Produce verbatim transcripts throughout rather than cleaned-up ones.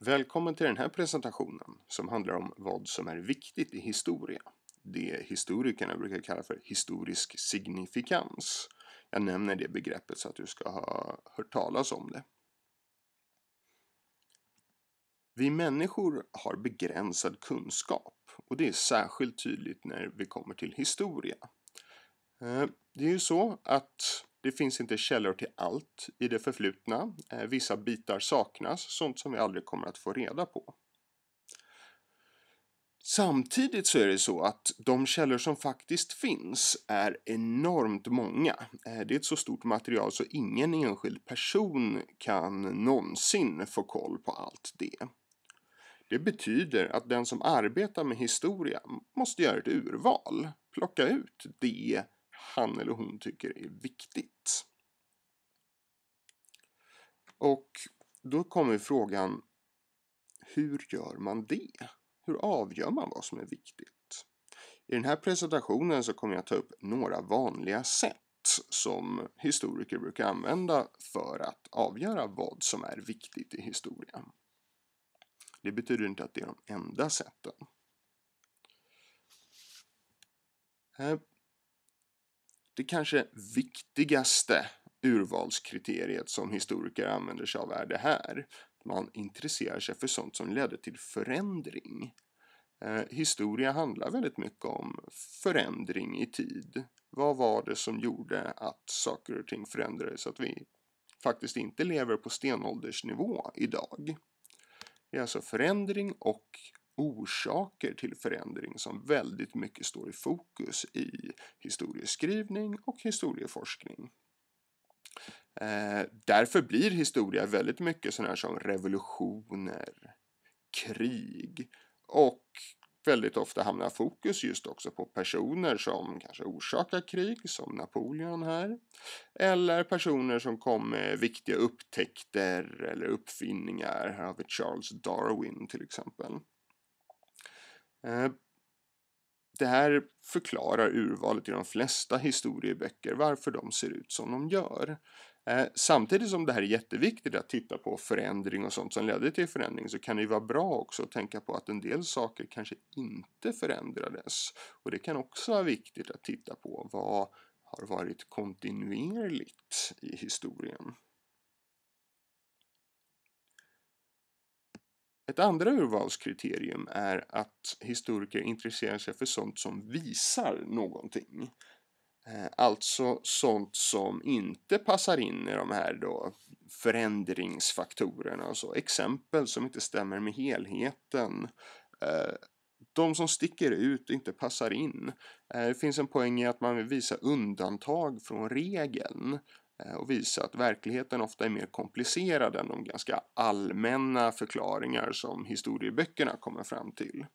Välkommen till den här presentationen som handlar om vad som är viktigt i historia. Det historikerna brukar kalla för historisk signifikans. Jag nämner det begreppet så att du ska ha hört talas om det. Vi människor har begränsad kunskap och det är särskilt tydligt när vi kommer till historia. Det är ju så att det finns inte källor till allt i det förflutna. Vissa bitar saknas, sånt som vi aldrig kommer att få reda på. Samtidigt så är det så att de källor som faktiskt finns är enormt många. Det är ett så stort material så ingen enskild person kan någonsin få koll på allt det. Det betyder att den som arbetar med historia måste göra ett urval, plocka ut det han eller hon tycker är viktigt. Och då kommer frågan, hur gör man det? Hur avgör man vad som är viktigt? I den här presentationen så kommer jag ta upp några vanliga sätt som historiker brukar använda för att avgöra vad som är viktigt i historien. Det betyder inte att det är de enda sätten. Det kanske viktigaste urvalskriteriet som historiker använder sig av är det här. Man intresserar sig för sånt som ledde till förändring. Eh, historia handlar väldigt mycket om förändring i tid. Vad var det som gjorde att saker och ting förändrades så att vi faktiskt inte lever på stenåldersnivå idag? Det är alltså förändring och orsaker till förändring som väldigt mycket står i fokus i historieskrivning och historieforskning. Eh, därför blir historia väldigt mycket sådana här som revolutioner, krig och väldigt ofta hamnar fokus just också på personer som kanske orsakar krig, som Napoleon här, eller personer som kom med viktiga upptäckter eller uppfinningar. Här har vi Charles Darwin till exempel. Det här förklarar urvalet i de flesta historieböcker, varför de ser ut som de gör. Samtidigt som det här är jätteviktigt att titta på förändring och sånt som ledde till förändring, så kan det ju vara bra också att tänka på att en del saker kanske inte förändrades. Och det kan också vara viktigt att titta på vad har varit kontinuerligt i historien. Ett andra urvalskriterium är att historiker intresserar sig för sånt som visar någonting. Alltså sånt som inte passar in i de här då förändringsfaktorerna. Alltså exempel som inte stämmer med helheten. De som sticker ut och inte passar in. Det finns en poäng i att man vill visa undantag från regeln. Och visa att verkligheten ofta är mer komplicerad än de ganska allmänna förklaringar som historieböckerna kommer fram till.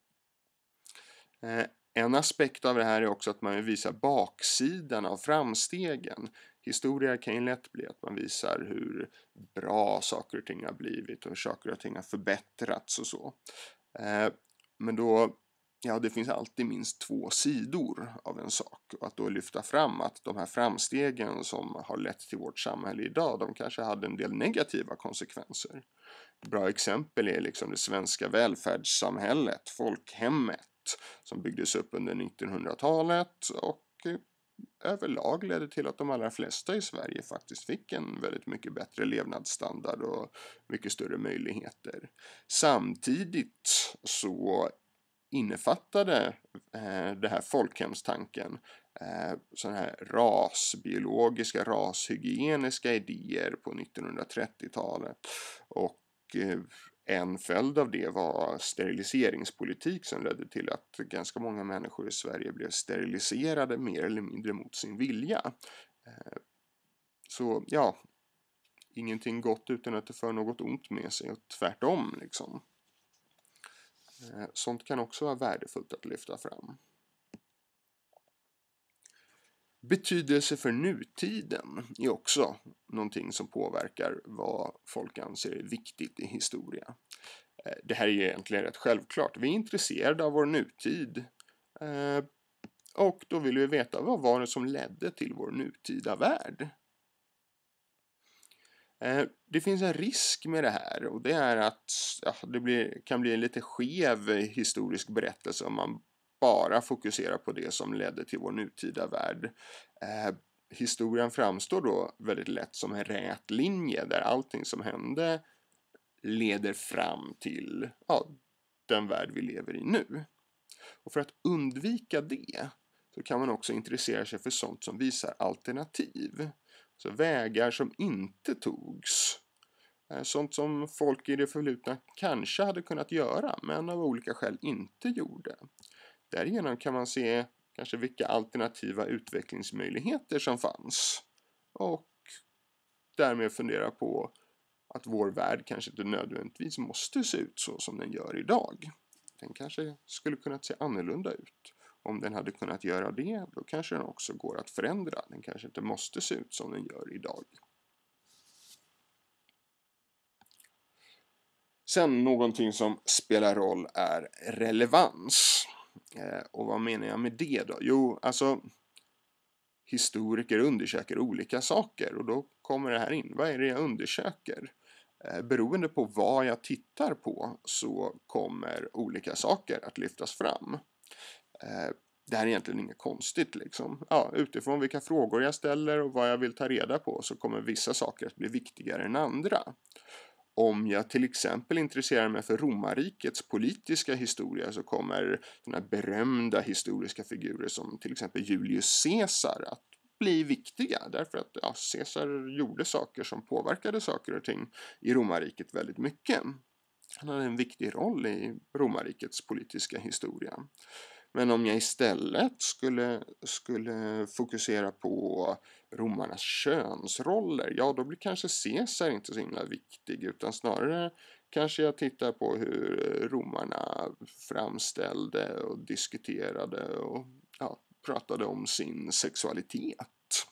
En aspekt av det här är också att man vill visa baksidan av framstegen. Historia kan ju lätt bli att man visar hur bra saker och ting har blivit och hur saker och ting har förbättrats och så. Men då, ja, det finns alltid minst två sidor av en sak. Och att då lyfta fram att de här framstegen som har lett till vårt samhälle idag, de kanske hade en del negativa konsekvenser. Bra exempel är liksom det svenska välfärdssamhället, folkhemmet, som byggdes upp under nittonhundratalet och överlag ledde till att de allra flesta i Sverige faktiskt fick en väldigt mycket bättre levnadsstandard och mycket större möjligheter. Samtidigt så innefattade eh, det här folkhemstanken eh, sådana här rasbiologiska, rashygieniska idéer på nittonhundratrettiotalet och eh, en följd av det var steriliseringspolitik som ledde till att ganska många människor i Sverige blev steriliserade mer eller mindre mot sin vilja. Eh, så ja, ingenting gott utan att det för något ont med sig och tvärtom liksom. Sånt kan också vara värdefullt att lyfta fram. Betydelse för nutiden är också någonting som påverkar vad folk anser är viktigt i historia. Det här är ju egentligen rätt självklart. Vi är intresserade av vår nutid. Och då vill vi veta vad var det som ledde till vår nutida värld. Eh, det finns en risk med det här, och det är att ja, det blir, kan bli en lite skev historisk berättelse om man bara fokuserar på det som ledde till vår nutida värld. Eh, historien framstår då väldigt lätt som en rät linje där allting som hände leder fram till ja, den värld vi lever i nu. Och för att undvika det så kan man också intressera sig för sånt som visar alternativ. Så vägar som inte togs. Sånt som folk i det förflutna kanske hade kunnat göra men av olika skäl inte gjorde. Därigenom kan man se kanske vilka alternativa utvecklingsmöjligheter som fanns. Och därmed fundera på att vår värld kanske inte nödvändigtvis måste se ut så som den gör idag. Den kanske skulle kunnat se annorlunda ut. Om den hade kunnat göra det, då kanske den också går att förändra. Den kanske inte måste se ut som den gör idag. Sen någonting som spelar roll är relevans. Eh, och vad menar jag med det då? Jo, alltså historiker undersöker olika saker och då kommer det här in. Vad är det jag undersöker? Eh, beroende på vad jag tittar på så kommer olika saker att lyftas fram. Eh, det här är egentligen inget konstigt liksom. Ja, utifrån vilka frågor jag ställer och vad jag vill ta reda på så kommer vissa saker att bli viktigare än andra. Om jag till exempel intresserar mig för romarrikets politiska historia så kommer såna berömda historiska figurer som till exempel Julius Caesar att bli viktiga. Därför att ja, Caesar gjorde saker som påverkade saker och ting i romarriket väldigt mycket. Han hade en viktig roll i romarrikets politiska historia. Men om jag istället skulle, skulle fokusera på romarnas könsroller, ja då blir kanske Caesar inte så himla viktig utan snarare kanske jag tittar på hur romarna framställde och diskuterade och ja, pratade om sin sexualitet.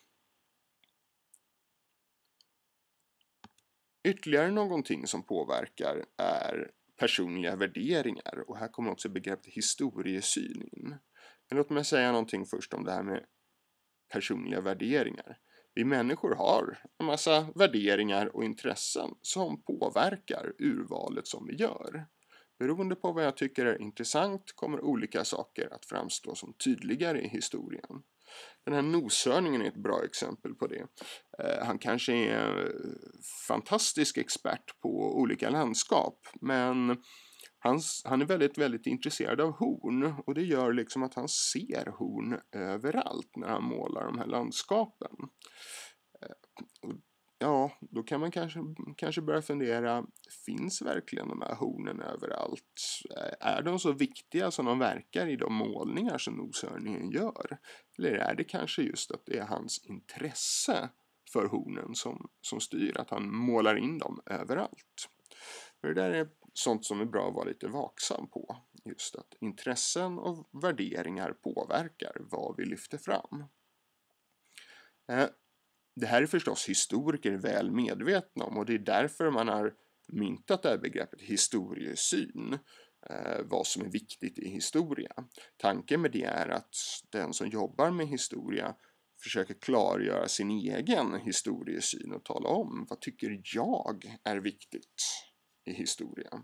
Ytterligare någonting som påverkar är personliga värderingar och här kommer också begreppet historiesyn in. Men låt mig säga någonting först om det här med personliga värderingar. Vi människor har en massa värderingar och intressen som påverkar urvalet som vi gör. Beroende på vad jag tycker är intressant kommer olika saker att framstå som tydligare i historien. Den här noshörningen är ett bra exempel på det. Eh, han kanske är fantastisk expert på olika landskap, men han, han är väldigt, väldigt intresserad av horn och det gör liksom att han ser horn överallt när han målar de här landskapen. Eh, ja, då kan man kanske, kanske börja fundera, finns verkligen de här hornen överallt? Är de så viktiga som de verkar i de målningar som noshörningen gör? Eller är det kanske just att det är hans intresse för hornen som, som styr, att han målar in dem överallt? För det där är sånt som är bra att vara lite vaksam på. Just att intressen och värderingar påverkar vad vi lyfter fram. Eh, Det här är förstås historiker väl medvetna om och det är därför man har myntat det här begreppet historiesyn, eh, vad som är viktigt i historia. Tanken med det är att den som jobbar med historia försöker klargöra sin egen historiesyn och tala om vad tycker jag är viktigt i historia.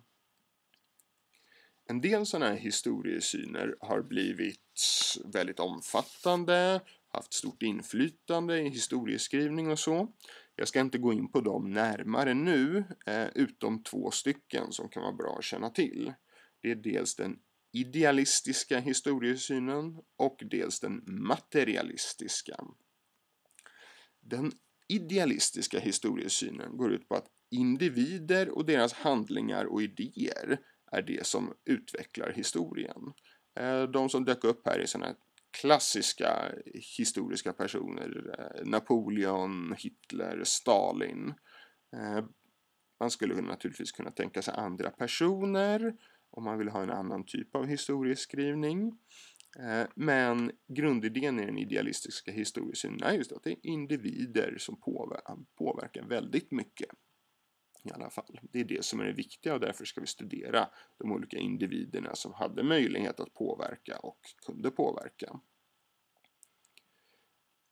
En del sådana här historiesyner har blivit väldigt omfattande, haft stort inflytande i historieskrivning och så. Jag ska inte gå in på dem närmare nu, eh, utom två stycken som kan vara bra att känna till. Det är dels den idealistiska historiesynen och dels den materialistiska. Den idealistiska historiesynen går ut på att individer och deras handlingar och idéer är det som utvecklar historien. De som dök upp här är sådana klassiska historiska personer. Napoleon, Hitler, Stalin. Man skulle naturligtvis kunna tänka sig andra personer om man vill ha en annan typ av historieskrivning. Men grundidén i den idealistiska historiesynen är just att det är individer som påverkar väldigt mycket. I alla fall. Det är det som är det viktiga och därför ska vi studera de olika individerna som hade möjlighet att påverka och kunde påverka.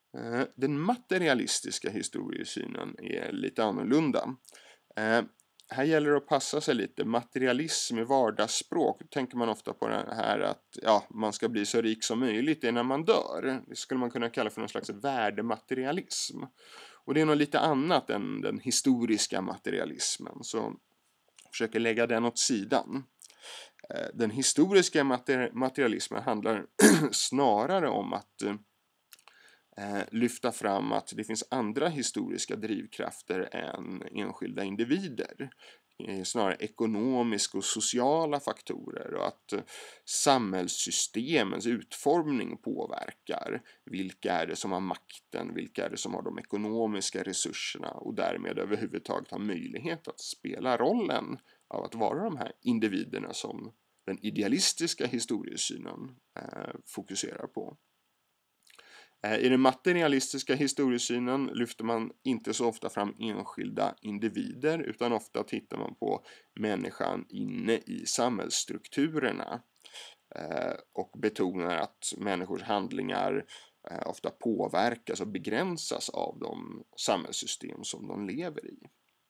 Eh, Den materialistiska historiesynen är lite annorlunda. Eh, Här gäller det att passa sig lite. Materialism i vardagsspråk, då tänker man ofta på det här att ja, man ska bli så rik som möjligt innan man dör. Det skulle man kunna kalla för någon slags värdematerialism. Och det är nog lite annat än den historiska materialismen, så jag försöker lägga den åt sidan. Eh, Den historiska materi- materialismen handlar snarare om att eh, lyfta fram att det finns andra historiska drivkrafter än enskilda individer. Eh, Snarare ekonomiska och sociala faktorer, och att eh, samhällssystemens utformning påverkar vilka är det som har makten, vilka är det som har de ekonomiska resurserna och därmed överhuvudtaget har möjlighet att spela rollen av att vara de här individerna som den idealistiska historiesynen eh, fokuserar på. I den materialistiska historiesynen lyfter man inte så ofta fram enskilda individer, utan ofta tittar man på människan inne i samhällsstrukturerna och betonar att människors handlingar ofta påverkas och begränsas av de samhällssystem som de lever i.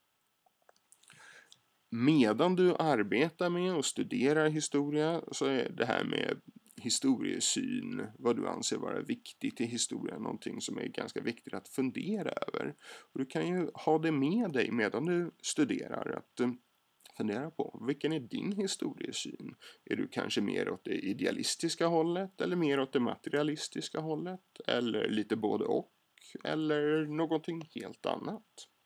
Medan du arbetar med och studerar historia så är det här med historiesyn, vad du anser vara viktigt i historien, någonting som är ganska viktigt att fundera över. Och du kan ju ha det med dig medan du studerar, att uh, fundera på vilken är din historiesyn? Är du kanske mer åt det idealistiska hållet eller mer åt det materialistiska hållet? Eller lite både och? Eller någonting helt annat?